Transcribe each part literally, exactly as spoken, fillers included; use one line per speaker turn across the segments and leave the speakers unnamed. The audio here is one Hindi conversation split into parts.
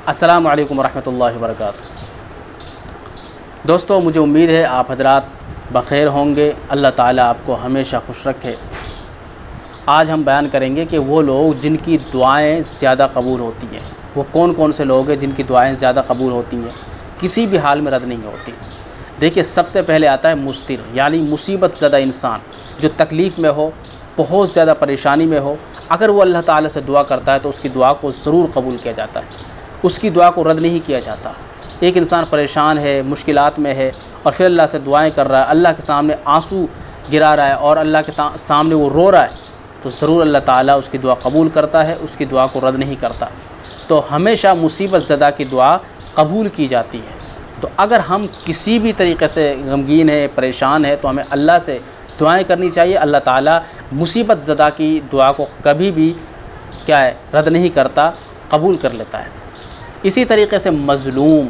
अस्सलामु अलैकुम रहमतुल्लाहि व बरकातुहू। दोस्तों, मुझे उम्मीद है आप हजरात बख़ैर होंगे। अल्लाह ताला आपको हमेशा खुश रखे। आज हम बयान करेंगे कि वो लोग जिनकी दुआएं ज़्यादा कबूल होती हैं, वो कौन कौन से लोग हैं जिनकी दुआएं ज़्यादा कबूल होती हैं, किसी भी हाल में रद्द नहीं होती। देखिए, सबसे पहले आता है मुस्तिर, यानी मुसीबत ज़दा इंसान जो तकलीफ़ में हो, बहुत ज़्यादा परेशानी में हो, अगर वो अल्लाह ताला से दुआ करता है तो उसकी दुआ को ज़रूर कबूल किया जाता है, उसकी दुआ को रद्द नहीं किया जाता। एक इंसान परेशान है, मुश्किलात में है और फिर अल्लाह से दुआएं कर रहा है, अल्लाह के सामने आंसू गिरा रहा है और अल्लाह के सामने वो रो रहा है, तो ज़रूर अल्लाह ताला उसकी दुआ कबूल करता है, उसकी दुआ को रद्द नहीं करता। तो हमेशा मुसीबत ज़दा की दुआ कबूल की जाती है। तो अगर हम किसी भी तरीक़े से गमगीन है, परेशान है, तो हमें अल्लाह से दुआएं करनी चाहिए। अल्लाह ताला मुसीबत ज़दा की दुआ को कभी भी क्या है रद्द नहीं करता, कबूल कर लेता है। इसी तरीक़े से मज़लूम,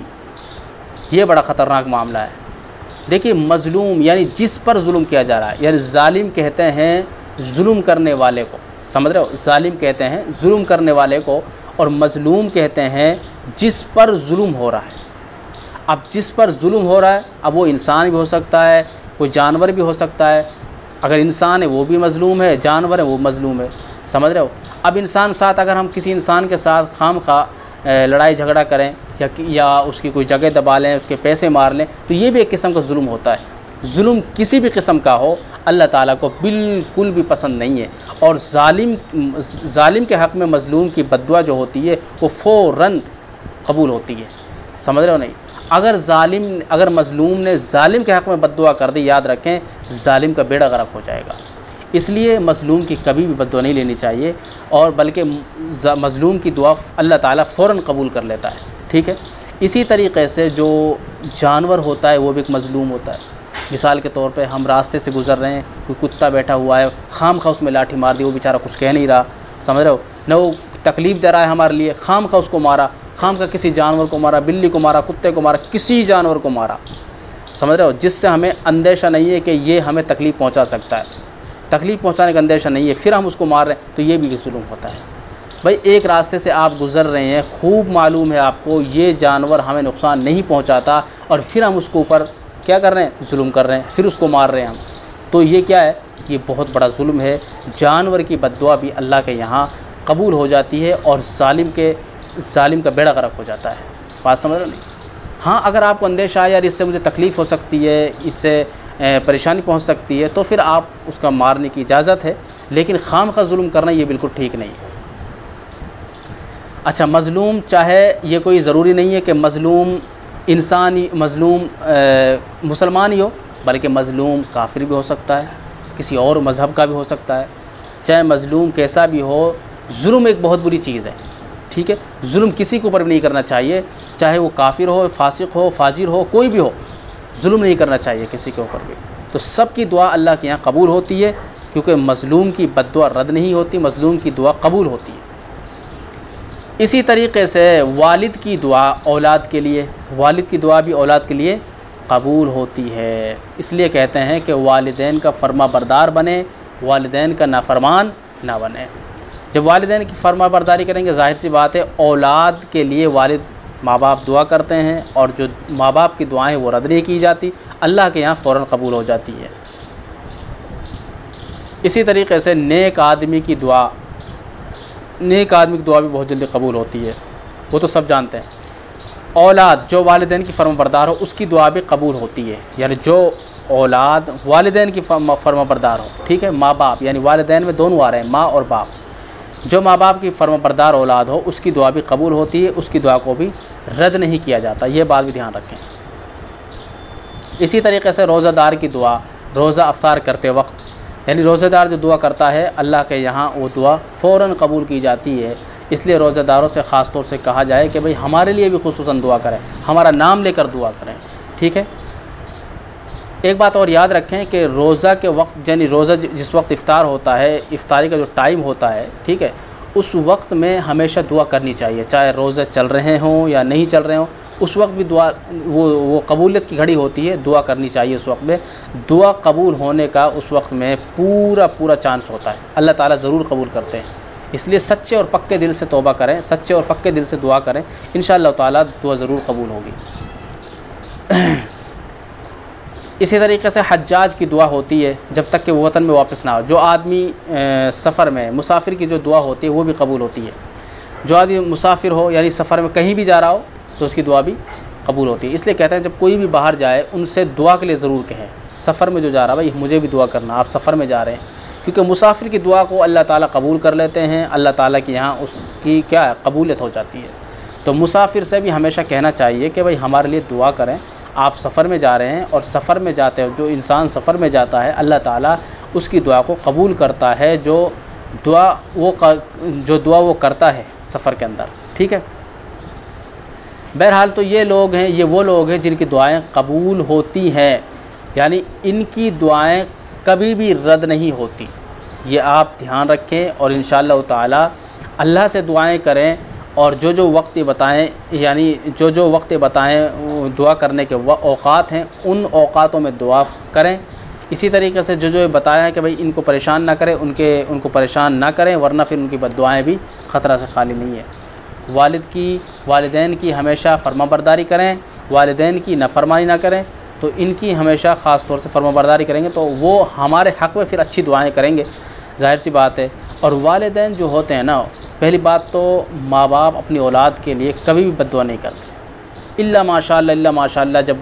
ये बड़ा ख़तरनाक मामला है। देखिए, मज़लूम यानी जिस पर जुल्म किया जा रहा है, यानी ज़ालिम कहते हैं जुल्म करने वाले को, समझ रहे हो, ज़ालिम कहते हैं जुल्म करने वाले को और मज़लूम कहते हैं जिस पर जुल्म हो रहा है। अब जिस पर जुल्म हो रहा है, अब वो इंसान भी हो सकता है, कोई जानवर भी हो सकता है। अगर इंसान है वो भी मज़लूम है, जानवर है वो मज़लूम है, समझ रहे हो। अब इंसान साथ अगर हम किसी इंसान के साथ खाम खा लड़ाई झगड़ा करें या या उसकी कोई जगह दबा लें, उसके पैसे मार लें, तो ये भी एक किस्म का जुल्म होता है। जुल्म किसी भी किस्म का हो, अल्लाह ताला को बिल्कुल भी पसंद नहीं है। और ज़ालिम ज़ालिम के हक़ में मज़लूम की बद्दुआ जो होती है वो फ़ौरन कबूल होती है, समझ रहे हो नहीं। अगर ज़ालिम अगर मज़लूम ने ज़ालिम के हक़ में बद्दुआ कर दी, याद रखें ज़ालिम का बेड़ा गर्क हो जाएगा। इसलिए मज़लूम की कभी भी बद्दुआ नहीं लेनी चाहिए, और बल्कि मज़लूम की दुआ अल्लाह ताला फ़ौरन कबूल कर लेता है, ठीक है। इसी तरीक़े से जो जानवर होता है वो भी एक मज़लूम होता है। मिसाल के तौर पे हम रास्ते से गुज़र रहे हैं, कोई कुत्ता बैठा हुआ है, खाम खा उसमें लाठी मार दी, वो बेचारा कुछ कह नहीं रहा, समझ रहे हो न, वो तकलीफ़ दे रहा है हमारे लिए, खाम खा उसको मारा, खाम खा किसी जानवर को मारा, बिल्ली को मारा, कुत्ते को मारा, किसी जानवर को मारा, समझ रहे हो, जिससे हमें अंदेशा नहीं है कि ये हमें तकलीफ़ पहुँचा सकता है, तकलीफ़ पहुँचाने का अंदेशा नहीं है, फिर हम उसको मार रहे हैं, तो ये भी जुल्म होता है। भाई, एक रास्ते से आप गुज़र रहे हैं, खूब मालूम है आपको ये जानवर हमें नुकसान नहीं पहुँचाता, और फिर हम उसको ऊपर क्या कर रहे हैं, जुल्म कर रहे हैं, फिर उसको मार रहे हैं हम, तो ये क्या है, ये बहुत बड़ा जुल्म है। जानवर की बद्दुआ भी अल्लाह के यहाँ कबूल हो जाती है और ज़ालिम के ज़ालिम का बेड़ा गर्क हो जाता है। बात समझ रहे हो नहीं। हाँ, अगर आपको अंदेशा है यार इससे मुझे तकलीफ़ हो सकती है, इससे परेशानी पहुंच सकती है, तो फिर आप उसका मारने की इजाज़त है, लेकिन खाम खा जुल्म करना ये बिल्कुल ठीक नहीं है। अच्छा, मज़लूम, चाहे ये कोई ज़रूरी नहीं है कि मज़लूम इंसान ही मज़लूम मुसलमान ही हो, बल्कि मज़लूम काफिर भी हो सकता है, किसी और मज़हब का भी हो सकता है। चाहे मज़लूम कैसा भी हो, जुल्म एक बहुत बुरी चीज़ है, ठीक है। जुल्म किसी के ऊपर भी नहीं करना चाहिए, चाहे वो काफिर हो, फासिक हो, फाजिर हो, कोई भी हो, जुल्म नहीं करना चाहिए किसी के ऊपर भी। तो सब की दुआ अल्लाह के यहाँ कबूल होती है, क्योंकि मज़लूम की बद्दुआ रद्द नहीं होती, मज़लूम की दुआ कबूल होती है। इसी तरीक़े से वालिद की दुआ औलाद के लिए, वालिद की दुआ भी औलाद के लिए कबूल होती है। इसलिए कहते हैं कि वालिदैन का फर्मा बरदार बने, वालिदैन का नाफरमान ना बने। जब वालिदैन की फर्मा बरदारी करेंगे, ज़ाहिर सी बात है औलाद के लिए वालिद माँ बाप दुआ करते हैं, और जो माँ बाप की दुआएं वो रद्द नहीं की जाती, अल्लाह के यहाँ फ़ौरन कबूल हो जाती है। इसी तरीक़े से नेक आदमी की दुआ, नेक आदमी की दुआ भी बहुत जल्दी कबूल होती है, वो तो सब जानते हैं। औलाद जो वालिदैन की फर्माबरदार हो उसकी दुआ भी कबूल होती है, यानी जो औलाद वालिदैन की फर्माबरदार हो, ठीक है, माँ बाप, यानी वालिदैन में दोनों आ रहे हैं, माँ और बाप, जो माँ बाप की फर्माबरदार औलाद हो उसकी दुआ भी कबूल होती है, उसकी दुआ को भी रद्द नहीं किया जाता, ये बात भी ध्यान रखें। इसी तरीके से रोज़ादार की दुआ, रोज़ा अफ्तार करते वक्त, यानी रोज़ेदार जो दुआ करता है अल्लाह के यहाँ वो दुआ फ़ौरन कबूल की जाती है। इसलिए रोज़ेदारों से ख़ास तौर से कहा जाए कि भाई हमारे लिए भी खुसूसन दुआ करें, हमारा नाम लेकर दुआ करें, ठीक है। एक बात और याद रखें कि रोज़ा के वक्त, यानी रोज़ा जिस वक्त इफ़्तार होता है, इफ़्तारी का जो टाइम होता है, ठीक है, उस वक्त में हमेशा दुआ करनी चाहिए, चाहे रोज़े चल रहे हों या नहीं चल रहे हों, उस वक्त भी दुआ, वो वो कबूलियत की घड़ी होती है, दुआ करनी चाहिए उस वक्त में। दुआ कबूल होने का उस वक्त में पूरा पूरा चांस होता है, अल्लाह ताला ज़रूर कबूल करते हैं। इसलिए सच्चे और पक्के दिल से तौबा करें, सच्चे और पक्के दिल से दुआ करें, इंशाअल्लाह ताला दुआ ज़रूर कबूल होगी। इसी तरीके से हज्जाज की दुआ होती है जब तक कि वो वतन में वापस ना हो। जो आदमी सफ़र में, मुसाफिर की जो दुआ होती है वो भी कबूल होती है। जो आदमी मुसाफिर हो यानी सफ़र में कहीं भी जा रहा हो तो उसकी दुआ भी कबूल होती है। इसलिए कहते हैं जब कोई भी बाहर जाए उनसे दुआ के लिए ज़रूर कहें। सफ़र में जो जा रहा है भाई मुझे भी दुआ करना, आप सफ़र में जा रहे हैं, क्योंकि मुसाफिर की दुआ को अल्लाह ताला कबूल कर लेते हैं। अल्लाह ताला के यहाँ उसकी क्या है, कबूलियत हो जाती है। तो मुसाफिर से भी हमेशा कहना चाहिए कि भाई हमारे लिए दुआ करें। आप सफ़र में जा रहे हैं और सफ़र में जाते हो, जो इंसान सफ़र में जाता है अल्लाह ताला उसकी दुआ को कबूल करता है, जो दुआ वो जो दुआ वो करता है सफ़र के अंदर। ठीक है, बहरहाल तो ये लोग हैं, ये वो लोग हैं जिनकी दुआएं कबूल होती हैं, यानी इनकी दुआएं कभी भी रद्द नहीं होती। ये आप ध्यान रखें और इंशाअल्लाह ताला अल्लाह से दुआएं करें और जो जो वक्त बताएं, यानी जो जो वक्त बताएं दुआ करने के औक़ात हैं उन औक़ातों में दुआ करें। इसी तरीके से जो जो बताया कि भाई इनको परेशान ना करें, उनके उनको परेशान ना करें, वरना फिर उनकी बद्दुआएं भी ख़तरा से खाली नहीं है। वालिद की वालिदैन की हमेशा फरमाबरदारी करें, वालिदैन की नाफरमानी ना करें। तो इनकी हमेशा ख़ास तौर से फरमाबरदारी करेंगे तो वो हमारे हक़ में फिर अच्छी दुआएँ करेंगे, ज़ाहिर सी बात है। और वालिदैन जो होते हैं ना, पहली बात तो माँ बाप अपनी औलाद के लिए कभी भी बद्दुआ नहीं करते, इल्ला माशाअल्लाह इल्ला माशाअल्लाह। जब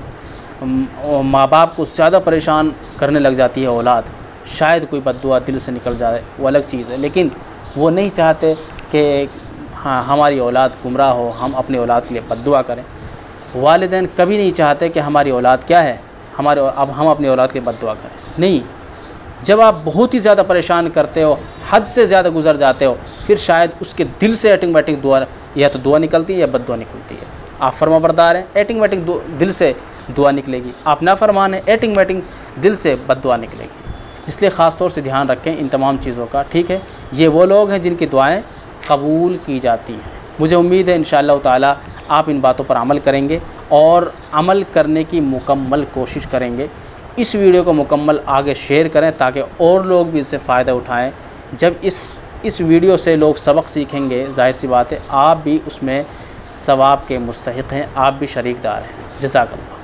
माँ बाप को ज़्यादा परेशान करने लग जाती है औलाद, शायद कोई बद्दुआ दिल से निकल जाए, वो अलग चीज़ है। लेकिन वो नहीं चाहते कि हाँ हमारी औलाद गुमराह हो, हम अपनी औलाद के लिए बद्दुआ करें। वालिदैन कभी नहीं चाहते कि हमारी औलाद क्या है, हमारे अब हम अपनी औलाद के लिए बद्दुआ करें। नहीं, जब आप बहुत ही ज़्यादा परेशान करते हो, हद से ज़्यादा गुजर जाते हो, फिर शायद उसके दिल से ऑटोमेटिक दुआ, या तो दुआ निकलती है या बद्दुआ निकलती है। आप फरमाबरदार हैं, ऑटोमेटिक दिल से दुआ निकलेगी। आप नाफरमान हैं, ऑटोमेटिक दिल से बद्दुआ निकलेगी। इसलिए ख़ास तौर से ध्यान रखें इन तमाम चीज़ों का। ठीक है, ये वो लोग हैं जिनकी दुआएँ कबूल की जाती हैं। मुझे उम्मीद है इंशाअल्लाह ताला आप इन बातों पर अमल करेंगे और अमल करने की मुकम्मल कोशिश करेंगे। इस वीडियो को मुकम्मल आगे शेयर करें ताकि और लोग भी इससे फ़ायदा उठाएं। जब इस इस वीडियो से लोग सबक सीखेंगे, ज़ाहिर सी बात है आप भी उसमें सवाब के मुस्तहिक़ हैं, आप भी शरीकदार हैं। जज़ाकल्लाह।